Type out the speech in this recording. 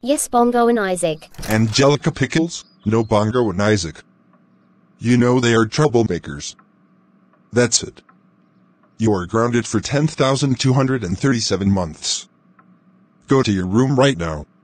Yes, Bongo and Isaac. Angelica Pickles? No, Bongo and Isaac. You know they are troublemakers. That's it. You are grounded for 10,237 months. Go to your room right now.